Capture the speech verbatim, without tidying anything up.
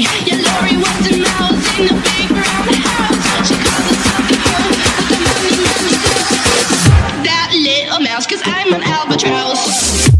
Yeah, Lori was the mouse in the big round house. She calls herself the hoe, but the money never stops. That little mouse, cause I'm an albatross.